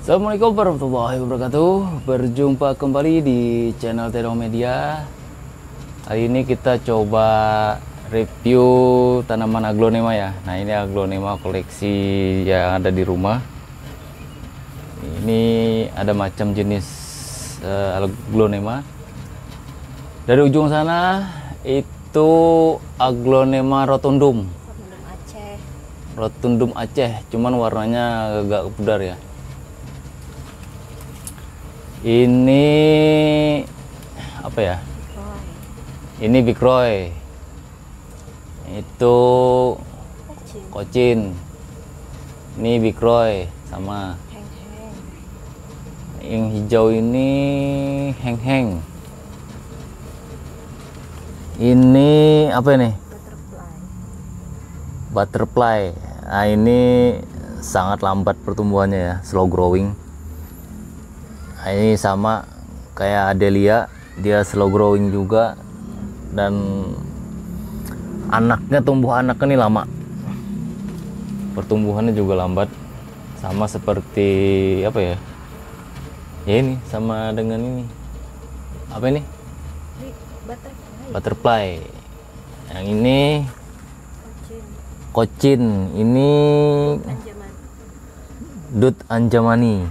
Assalamualaikum warahmatullahi wabarakatuh. Berjumpa kembali di channel Tero Media. Hari ini kita coba review tanaman aglonema ya. Nah, ini aglonema koleksi yang ada di rumah. Ini ada macam jenis aglonema. Dari ujung sana itu aglonema rotundum. Rotundum Aceh, cuman warnanya agak pudar ya. Ini apa ya? Ini Big Roy. Itu Kocin. Ini Big Roy sama. Yang hijau ini Heng-Heng. Ini apa ini? Butterfly. Nah, ini sangat lambat pertumbuhannya ya, slow growing. Nah, ini sama kayak Adelia, dia slow growing juga, dan tumbuh anaknya ini lama, pertumbuhannya juga lambat, sama seperti apa ya, ini sama dengan ini, apa ini, butterfly. Yang ini Kocin, ini Dut Anjamani.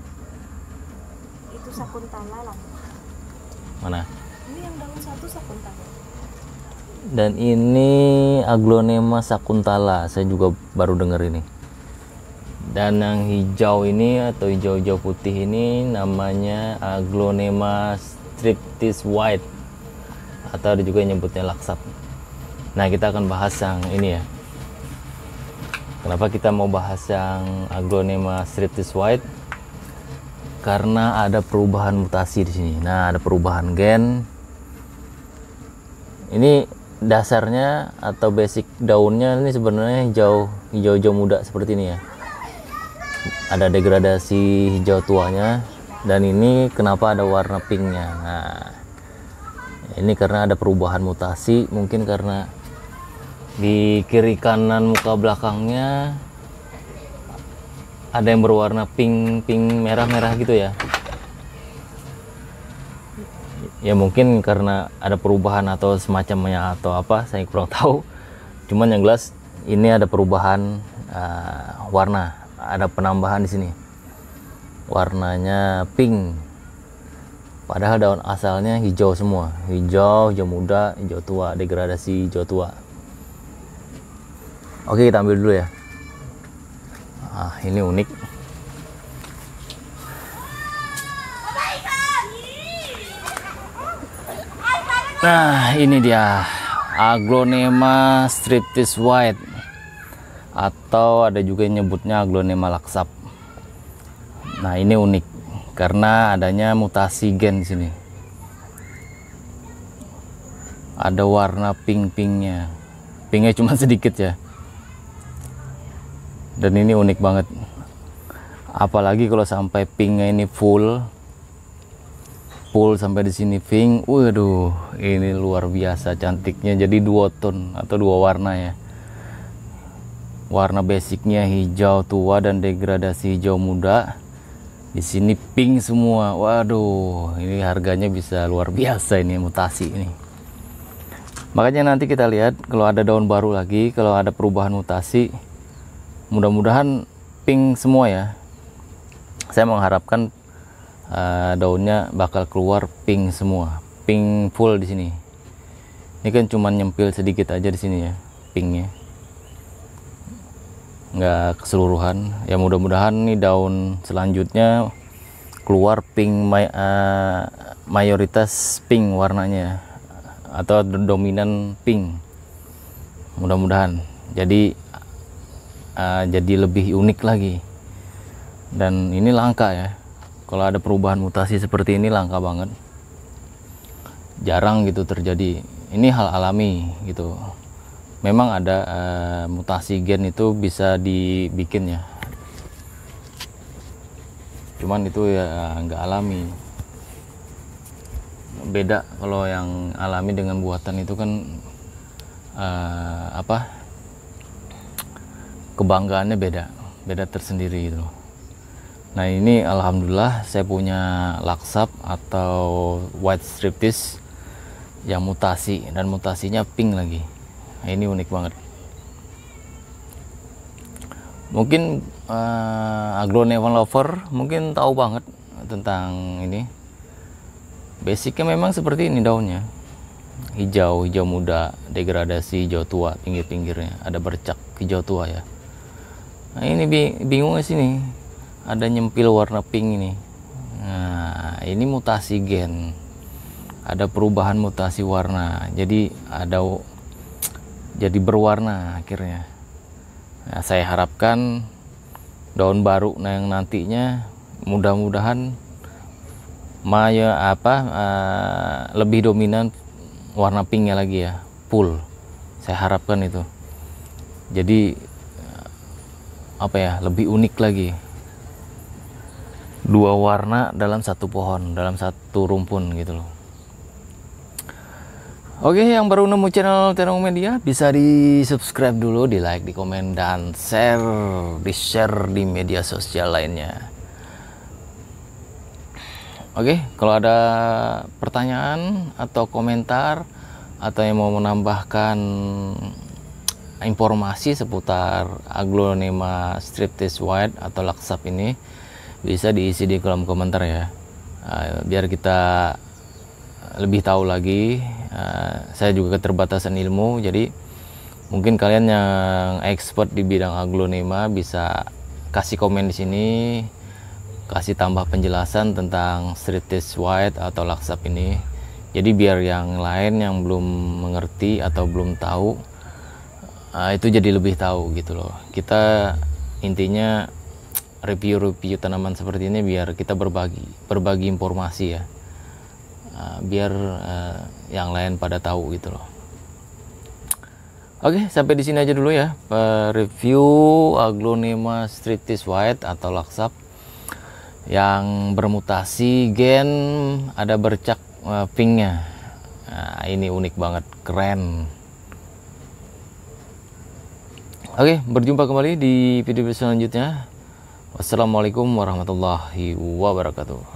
Itu Sakuntala lah. Mana? Ini yang daun satu Sakuntala. Dan ini aglonema Sakuntala, saya juga baru dengar ini. Dan yang hijau ini atau hijau-hijau putih ini namanya aglonema striptease white, atau ada juga yang nyebutnya laksat. Nah, kita akan bahas yang ini ya. Kenapa kita mau bahas yang aglonema striptease white? Karena ada perubahan mutasi di sini. Nah, ada perubahan gen. Ini dasarnya atau basic daunnya ini sebenarnya hijau muda seperti ini ya. Ada degradasi hijau tuanya, dan ini kenapa ada warna pinknya. Nah, ini karena ada perubahan mutasi, mungkin karena di kiri kanan muka belakangnya ada yang berwarna pink merah gitu ya. Ya mungkin karena ada perubahan atau semacamnya atau apa, saya kurang tahu. Cuman yang jelas ini ada perubahan warna, ada penambahan di sini. Warnanya pink. Padahal daun asalnya hijau semua, hijau muda, hijau tua, degradasi hijau tua. Oke, kita ambil dulu ya. Ini unik. Nah, ini dia aglonema striptease white, atau ada juga yang nyebutnya aglonema laksap. Nah, ini unik karena adanya mutasi gen di sini. Ada warna pinknya. Pinknya cuma sedikit ya. Dan ini unik banget, apalagi kalau sampai pinknya ini full sampai di sini pink. Waduh, ini luar biasa cantiknya. Jadi dua tone atau dua warna ya. Warna basicnya hijau tua dan degradasi hijau muda. Di sini pink semua. Waduh, ini harganya bisa luar biasa ini mutasi ini. Makanya nanti kita lihat kalau ada daun baru lagi, kalau ada perubahan mutasi, mudah-mudahan pink semua ya. Saya mengharapkan daunnya bakal keluar pink semua, pink full di sini. Ini kan cuma nyempil sedikit aja di sini ya, pinknya, nggak keseluruhan. Ya mudah-mudahan nih daun selanjutnya keluar pink, mayoritas pink warnanya, atau dominan pink. Mudah-mudahan jadi lebih unik lagi. Dan ini langka ya, kalau ada perubahan mutasi seperti ini langka banget, jarang gitu terjadi. Ini hal alami gitu. Memang ada mutasi gen itu bisa dibikin ya, cuman itu ya nggak alami. Beda kalau yang alami dengan buatan itu kan kebanggaannya beda tersendiri gitu. Nah ini alhamdulillah saya punya laksap atau white striptis yang mutasi, dan mutasinya pink lagi. Nah, ini unik banget. Mungkin aglonema lover mungkin tahu banget tentang ini. Basicnya memang seperti ini daunnya, hijau muda, degradasi hijau tua, pinggir-pinggirnya ada bercak hijau tua ya. Nah ini bingungnya sini, ada nyempil warna pink ini. Nah ini mutasi gen, ada perubahan mutasi warna, jadi berwarna akhirnya. Nah, saya harapkan daun baru yang nantinya mudah-mudahan lebih dominan warna pinknya lagi ya, full. Saya harapkan itu. Jadi lebih unik lagi. Dua warna dalam satu pohon, dalam satu rumpun gitu loh. Oke, yang baru nemu channel Tenong Media bisa di subscribe dulu, di like, di komen, dan di-share di media sosial lainnya. Oke, kalau ada pertanyaan atau komentar atau yang mau menambahkan informasi seputar aglonema striptis white atau laksap ini, bisa diisi di kolom komentar ya, biar kita lebih tahu lagi. Saya juga keterbatasan ilmu, jadi mungkin kalian yang expert di bidang aglonema bisa kasih komen di sini, kasih tambah penjelasan tentang striptis white atau laksap ini. Jadi biar yang lain yang belum mengerti atau belum tahu, itu jadi lebih tahu gitu loh. Kita intinya review tanaman seperti ini biar kita berbagi informasi ya, biar yang lain pada tahu gitu loh. Oke, sampai di sini aja dulu ya review aglonema striptis white atau laksap yang bermutasi gen, ada bercak pinknya. Nah, ini unik banget, keren. Oke, berjumpa kembali di video selanjutnya. Wassalamualaikum warahmatullahi wabarakatuh.